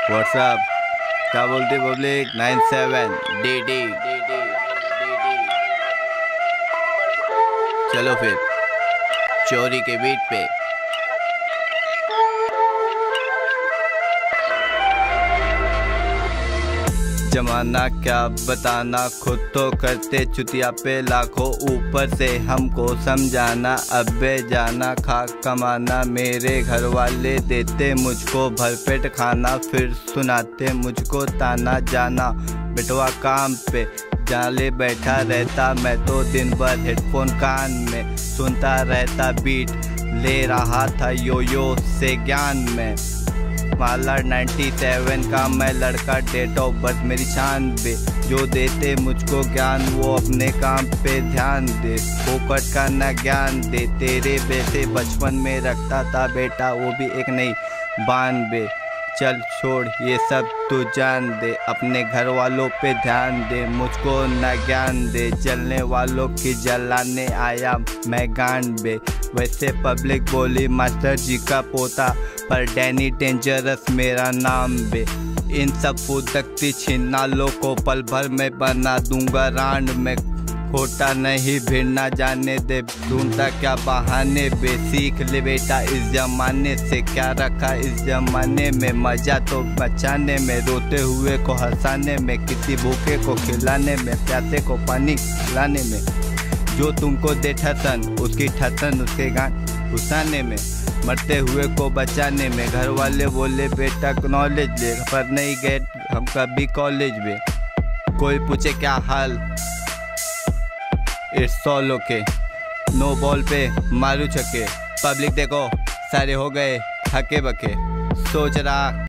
WhatsApp क्या बोलती public 97 D चलो फिर चोरी के बीट पे। जमाना क्या बताना, खुद तो करते चुतिया पे लाखों, ऊपर से हमको समझाना। अबे जाना खा कमाना, मेरे घर वाले देते मुझको भरपेट खाना, फिर सुनाते मुझको ताना। जाना बेटवा काम पे जाले बैठा रहता, मैं तो दिन भर हेडफोन कान में सुनता रहता। बीट ले रहा था यो से ज्ञान में, माला 97 का मैं लड़का, डेट ऑफ बर्थ मेरी 96। जो देते मुझको ज्ञान वो अपने काम पे ध्यान दे, फोकट का ना ज्ञान दे। तेरे वैसे बचपन में रखता था बेटा वो भी एक नहीं 92। चल छोड़ ये सब तू जान दे, अपने घर वालों पे ध्यान दे, मुझको ना ज्ञान दे। जलने वालों की जलाने आया मैं गांड बे। वैसे पब्लिक बोली मास्टर जी का पोता, पर डैनी डेंजरस मेरा नाम बे। इन सब फुदकती छिनालों को पल भर में बना दूंगा रांड में। खोटा नहीं भिड़ना जाने दे, ढूंढता क्या बहाने बे। सीख ले बेटा इस जमाने से, क्या रखा इस जमाने में। मजा तो बचाने में, रोते हुए को हंसाने में, किसी भूखे को खिलाने में, प्यासे को पानी पिलाने में। जो तुमको दे ठसन उसकी ठसन उसके गान घुसाने में, मरते हुए को बचाने में। घर वाले बोले बेटा नॉलेज ले, पर नहीं गए हम कभी कॉलेज में। कोई पूछे क्या हाल, it's all okay. No ball पे मारू छक्के, पब्लिक देखो सारे हो गए हके बके। सोच रहा